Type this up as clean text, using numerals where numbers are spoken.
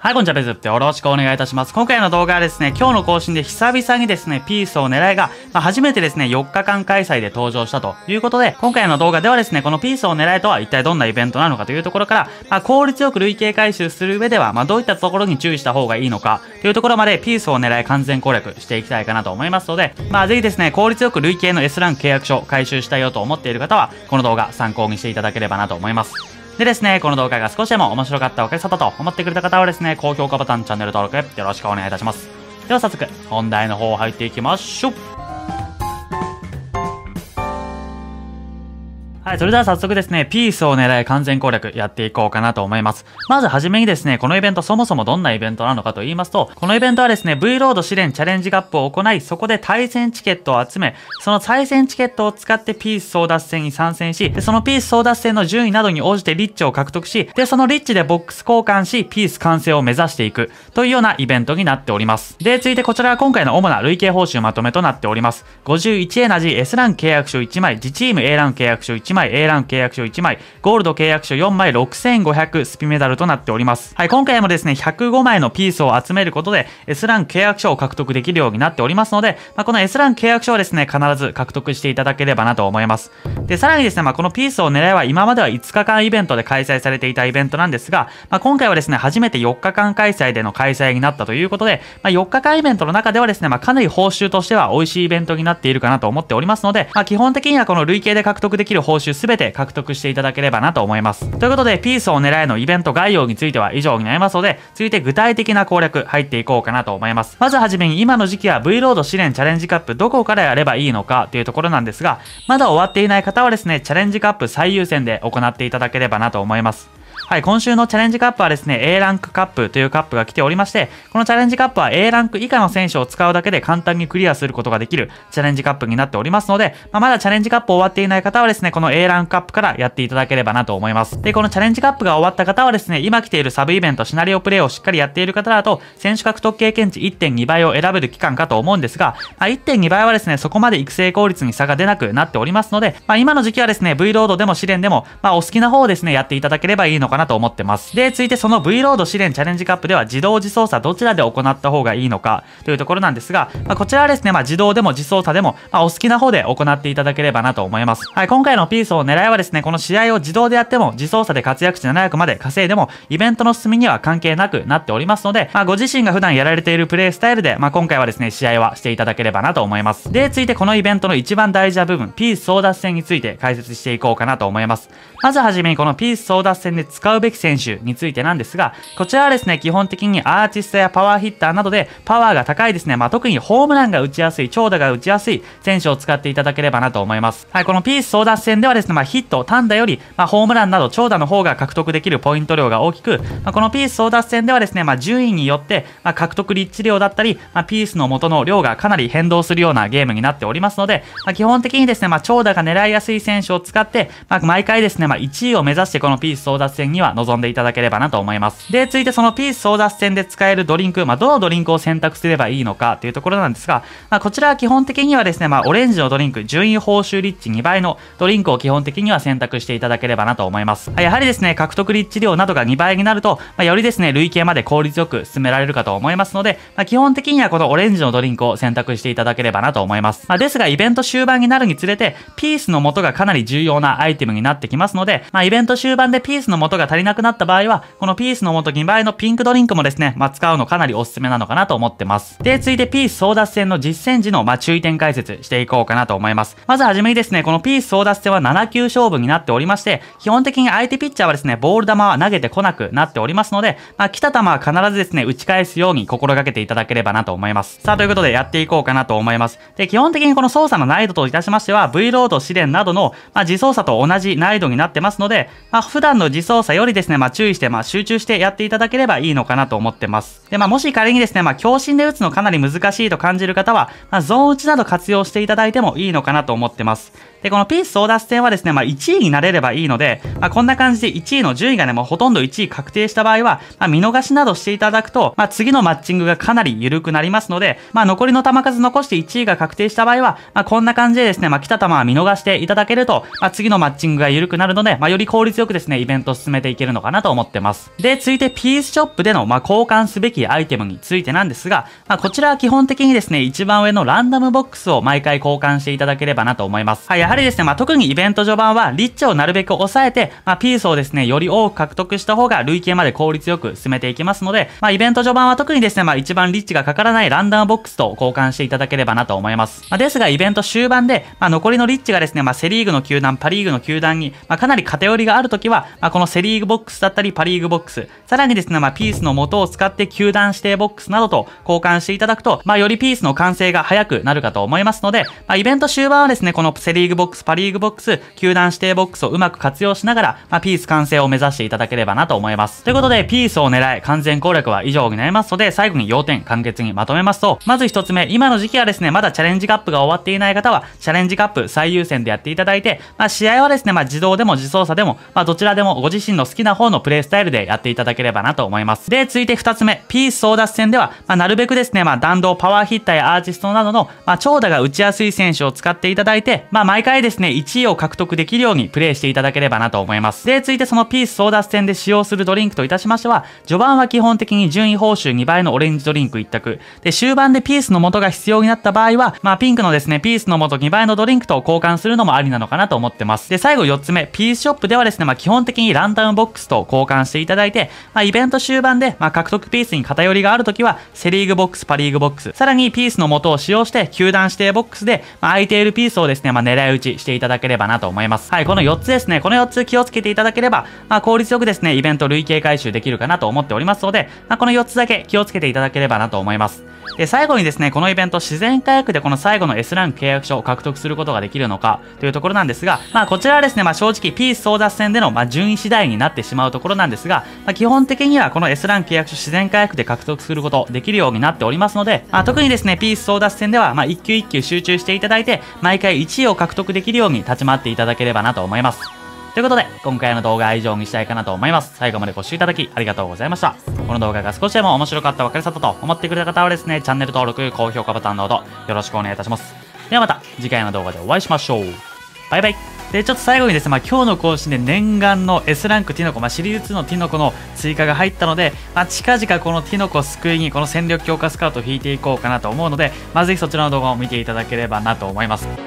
はい、こんにちは、ベズってよろしくお願いいたします。今回の動画はですね、今日の更新で久々にですね、ピースを狙いが、初めてですね、4日間開催で登場したということで、今回の動画ではですね、このピースを狙いとは一体どんなイベントなのかというところから、効率よく累計回収する上では、どういったところに注意した方がいいのかというところまで、ピースを狙い完全攻略していきたいかなと思いますので、ぜひですね、効率よく累計の S ランク契約書回収したいよと思っている方は、この動画参考にしていただければなと思います。でですね、この動画が少しでも面白かったお客様と思ってくれた方はですね、高評価ボタン、チャンネル登録よろしくお願いいたします。では早速、本題の方入っていきましょう。はい、それでは早速ですね、ピースを狙い完全攻略やっていこうかなと思います。まずはじめにですね、このイベントそもそもどんなイベントなのかと言いますと、このイベントはですね、V ロード試練チャレンジカップを行い、そこで対戦チケットを集め、その対戦チケットを使ってピース争奪戦に参戦し、でそのピース争奪戦の順位などに応じてリッチを獲得し、で、そのリッチでボックス交換し、ピース完成を目指していくというようなイベントになっております。で、続いてこちらは今回の主な累計報酬まとめとなっております。51エナジー S ラン契約書1枚、自チーム A ラン契約書1枚、A ラン契約書1枚、ゴールド契約書4枚、6500スピメダルとなっております。はい、今回もですね、105枚のピースを集めることで S ラン契約書を獲得できるようになっておりますので、この S ラン契約書をですね、必ず獲得していただければなと思います。で、さらにですね、このピースを狙いは今までは5日間イベントで開催されていたイベントなんですが、今回はですね、初めて4日間開催での開催になったということで、4日間イベントの中ではですね、かなり報酬としては美味しいイベントになっているかなと思っておりますので、基本的にはこの累計で獲得できる報酬すべて獲得していただければなと思います。ということで、ピースを狙いのイベント概要については以上になりますので、続いて具体的な攻略入っていこうかなと思います。まずはじめに今の時期は V ロード試練チャレンジカップどこからやればいいのかというところなんですが、まだ終わっていない方はですね、チャレンジカップ最優先で行っていただければなと思います。はい、今週のチャレンジカップはですね、A ランクカップというカップが来ておりまして、このチャレンジカップは A ランク以下の選手を使うだけで簡単にクリアすることができるチャレンジカップになっておりますので、まだチャレンジカップ終わっていない方はですね、この A ランクカップからやっていただければなと思います。で、このチャレンジカップが終わった方はですね、今来ているサブイベントシナリオプレイをしっかりやっている方だと、選手獲得経験値 1.2 倍を選べる期間かと思うんですが、1.2 倍はですね、そこまで育成効率に差が出なくなっておりますので、今の時期はですね、V ロードでも試練でも、お好きな方をですね、やっていただければいいのかなと思ってます。で、続いてその V ロード試練チャレンジカップでは自動自走作どちらで行った方がいいのかというところなんですが、こちらはですね、自動でも自走作でも、お好きな方で行っていただければなと思います。はい、今回のピースを狙いはですね、この試合を自動でやっても自走作で活躍値700まで稼いでもイベントの進みには関係なくなっておりますので、ご自身が普段やられているプレイスタイルで、今回はですね、試合はしていただければなと思います。で、続いてこのイベントの一番大事な部分、ピース争奪戦について解説していこうかなと思います。まずはじめにこのピース争奪戦で使うべき選手についてなんですが、こちらはですね、基本的にアーティストやパワーヒッターなどでパワーが高いですね、特にホームランが打ちやすい、長打が打ちやすい選手を使っていただければなと思います。はい、このピース争奪戦ではですね、ヒット、単打より、ホームランなど長打の方が獲得できるポイント量が大きく、このピース争奪戦ではですね、順位によって、獲得リッチ量だったり、ピースの元の量がかなり変動するようなゲームになっておりますので、基本的にですね、長打が狙いやすい選手を使って、毎回ですね、1位を目指してこのピース争奪戦には臨んでいただければなと思います。で、続いてそのピース争奪戦で使えるドリンク、どのドリンクを選択すればいいのかというところなんですが、こちらは基本的にはですね、オレンジのドリンク、順位報酬リッチ2倍のドリンクを基本的には選択していただければなと思います。やはりですね、獲得リッチ量などが2倍になると、よりですね、累計まで効率よく進められるかと思いますので、基本的にはこのオレンジのドリンクを選択していただければなと思います。ですが、イベント終盤になるにつれて、ピースの元がかなり重要なアイテムになってきますので、イベント終盤でピースの元が足りなくなった場合は、このピースの元2倍のピンクドリンクもですね、使うのかなりおすすめなのかなと思ってます。で、続いてピース争奪戦の実戦時の注意点解説していこうかなと思います。まずはじめにですね、このピース争奪戦は7球勝負になっておりまして、基本的に相手ピッチャーはですね、ボール球は投げてこなくなっておりますので、来た球は必ずですね、打ち返すように心がけていただければなと思います。さあ、ということでやっていこうかなと思います。で、基本的にこの操作の難易度といたしましては、V ロード試練などの、自走作と同じ難易度になってますので、普段の自走作よりですね、注意して、集中してやっていただければいいのかなと思ってます。で、もし仮にですね、強心で打つのかなり難しいと感じる方は、ゾーン打ちなど活用していただいてもいいのかなと思ってます。で、このピース争奪戦はですね、1位になれればいいので、こんな感じで1位の順位がね、もうほとんど1位確定した場合は、見逃しなどしていただくと、次のマッチングがかなり緩くなりますので、残りの球数残して1位が確定した場合は、こんな感じでですね、来た球は見逃していただけると、次のマッチングが緩くなるので、より効率よくですね、イベントを進めてていけるのかなと思ってます。で、続いてピースショップでの交換すべきアイテムについてなんですが、こちらは基本的にですね、一番上のランダムボックスを毎回交換していただければなと思います。やはりですね、特にイベント序盤はリッチをなるべく抑えて、ピースをですね、より多く獲得した方が累計まで効率よく進めていきますので、イベント序盤は特にですね、一番リッチがかからないランダムボックスと交換していただければなと思います。ですが、イベント終盤で、残りのリッチがですね、セリーグの球団、パリーグの球団に、かなり偏りがあるときは、このセリーグボックスだったり、パリーグボックス、さらにですね、ピースの元を使って球団指定ボックスなどと交換していただくと、よりピースの完成が早くなるかと思いますので、イベント終盤はですね、このセリーグボックス、パリーグボックス、球団指定ボックスをうまく活用しながら、ピース完成を目指していただければなと思います。ということで、ピースを狙い、完全攻略は以上になりますので、最後に要点簡潔にまとめますと、まず一つ目、今の時期はですね、まだチャレンジカップが終わっていない方は、チャレンジカップ最優先でやっていただいて、試合はですね、自動でも自走車でも、どちらでもご自身の好きな方のプレイスタイルでやっていただければなと思います。で、続いて二つ目、ピース争奪戦では、なるべくですね、弾道、パワーヒッターやアーティストなどの、長打が打ちやすい選手を使っていただいて、毎回ですね、1位を獲得できるようにプレイしていただければなと思います。で、続いてそのピース争奪戦で使用するドリンクといたしましては、序盤は基本的に順位報酬2倍のオレンジドリンク1択。で、終盤でピースの素が必要になった場合は、ピンクのですね、ピースの素2倍のドリンクと交換するのもありなのかなと思ってます。で、最後4つ目、ピースショップではですね、基本的にランダムボックスと交換していただいて、イベント終盤で、獲得ピースに偏りがあるときは、セリーグボックス、パリーグボックス、さらにピースの素を使用して、球団指定ボックスで、空いているピースをですね、狙い撃ちしていただければなと思います。はい、この4つですね、この4つ気をつけていただければ、効率よくですね、イベント累計回収できるかなと思っておりますので、この4つだけ気をつけていただければなと思います。で、最後にですね、このイベント自然回復でこの最後の S ランク契約書を獲得することができるのかというところなんですが、こちらはですね、正直ピース争奪戦での順位次第になってしまうところなんですが、基本的にはこの S ランク契約書自然回復で獲得することできるようになっておりますので、特にですね、ピース争奪戦では一球一球集中していただいて、毎回1位を獲得できるように立ち回っていただければなと思います。ということで、今回の動画は以上にしたいかなと思います。最後までご視聴いただきありがとうございました。この動画が少しでも面白かった、分かりやすかったと思ってくれた方はですね、チャンネル登録、高評価ボタンのほどよろしくお願いいたします。ではまた次回の動画でお会いしましょう。バイバイ。で、ちょっと最後にですね、今日の更新で念願の S ランクティノコ、シリーズ2のティノコの追加が入ったので、近々このティノコ救いにこの戦力強化スカウトを引いていこうかなと思うので、ぜひそちらの動画を見ていただければなと思います。